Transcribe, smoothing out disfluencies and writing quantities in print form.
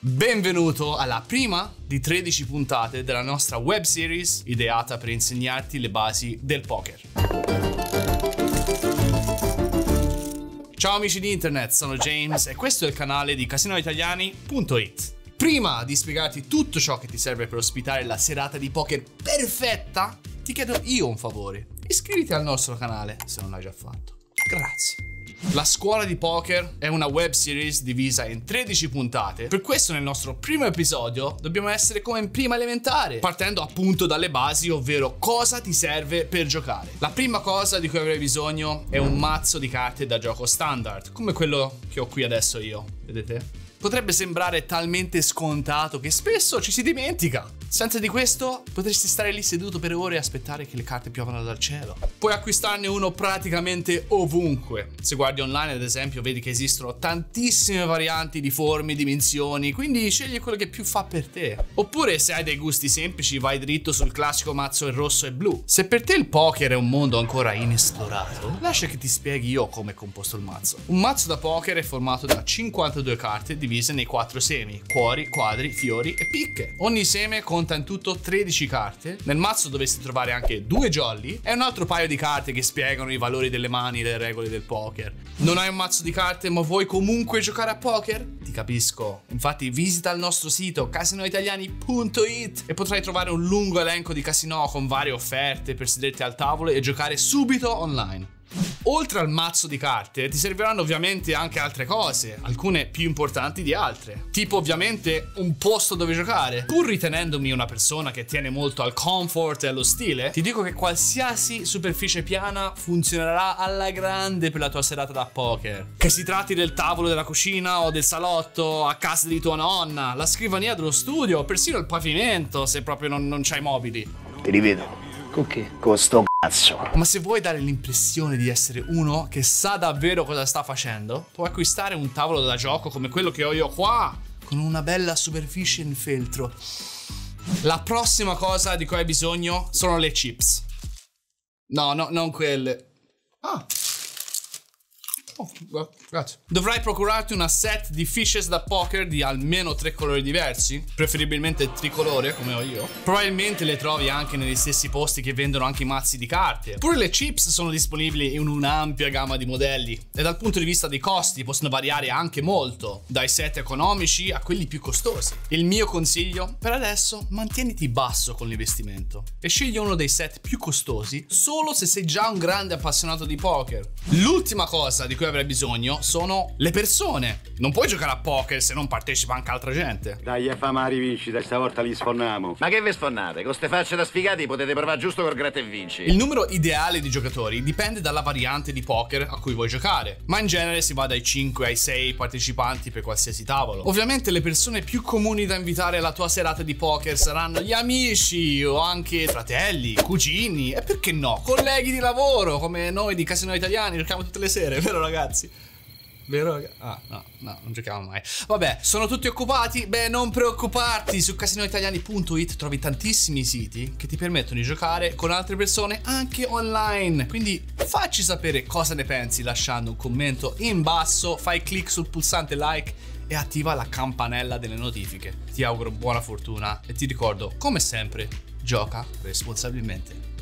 Benvenuto alla prima di 13 puntate della nostra web series ideata per insegnarti le basi del poker. Ciao amici di internet, sono James e questo è il canale di casinoitaliani.it. Prima di spiegarti tutto ciò che ti serve per ospitare la serata di poker perfetta, ti chiedo io un favore. Iscriviti al nostro canale se non l'hai già fatto. Grazie. La scuola di poker è una web series divisa in 13 puntate. Per questo nel nostro primo episodio dobbiamo essere come in prima elementare, partendo appunto dalle basi, ovvero cosa ti serve per giocare. La prima cosa di cui avrai bisogno è un mazzo di carte da gioco standard, come quello che ho qui adesso io, vedete? Potrebbe sembrare talmente scontato che spesso ci si dimentica. Senza di questo potresti stare lì seduto per ore e aspettare che le carte piovano dal cielo. Puoi acquistarne uno praticamente ovunque. Se guardi online ad esempio vedi che esistono tantissime varianti di forme e dimensioni, quindi scegli quello che più fa per te. Oppure se hai dei gusti semplici vai dritto sul classico mazzo in rosso e blu. Se per te il poker è un mondo ancora inesplorato, lascia che ti spieghi io come è composto il mazzo. Un mazzo da poker è formato da 52 carte divise nei 4 semi: cuori, quadri, fiori e picche. Ogni seme conta in tutto 13 carte. Nel mazzo dovresti trovare anche 2 jolly e un altro paio di carte che spiegano i valori delle mani e le regole del poker. Non hai un mazzo di carte ma vuoi comunque giocare a poker? Ti capisco. Infatti visita il nostro sito casinoitaliani.it e potrai trovare un lungo elenco di casinò con varie offerte per sederti al tavolo e giocare subito online. Oltre al mazzo di carte ti serviranno ovviamente anche altre cose, alcune più importanti di altre, tipo ovviamente un posto dove giocare. Pur ritenendomi una persona che tiene molto al comfort e allo stile, ti dico che qualsiasi superficie piana funzionerà alla grande per la tua serata da poker. Che si tratti del tavolo della cucina o del salotto a casa di tua nonna, la scrivania dello studio o persino il pavimento se proprio non c'hai mobili. Ti rivedo. Con che? Con sto cazzo. Ma se vuoi dare l'impressione di essere uno che sa davvero cosa sta facendo, puoi acquistare un tavolo da gioco come quello che ho io qua, con una bella superficie in feltro. La prossima cosa di cui hai bisogno sono le chips. No, non quelle. Oh, grazie. Dovrai procurarti una set di fishes da poker di almeno 3 colori diversi, preferibilmente tricolore come ho io. Probabilmente le trovi anche negli stessi posti che vendono anche i mazzi di carte. Pure le chips sono disponibili in un'ampia gamma di modelli e dal punto di vista dei costi possono variare anche molto, dai set economici a quelli più costosi. Il mio consiglio per adesso: mantieniti basso con l'investimento e scegli uno dei set più costosi solo se sei già un grande appassionato di poker. L'ultima cosa di cui avrai bisogno sono le persone. Non puoi giocare a poker se non partecipa anche altra gente. Dai, a fama rivincita, stavolta li sfonniamo. Ma che vi sfonnate? Con ste facce da sfigati potete provare giusto col gratta e vinci. Il numero ideale di giocatori dipende dalla variante di poker a cui vuoi giocare, ma in genere si va dai 5 ai 6 partecipanti per qualsiasi tavolo. Ovviamente le persone più comuni da invitare alla tua serata di poker saranno gli amici o anche fratelli, cugini e perché no, colleghi di lavoro come noi di Casino Italiani, giochiamo tutte le sere, vero ragazzi? Vero? No, non giochiamo mai. Vabbè, sono tutti occupati? Beh, non preoccuparti, su casinoitaliani.it trovi tantissimi siti che ti permettono di giocare con altre persone anche online. Quindi facci sapere cosa ne pensi lasciando un commento in basso, fai clic sul pulsante like e attiva la campanella delle notifiche. Ti auguro buona fortuna e ti ricordo, come sempre, gioca responsabilmente.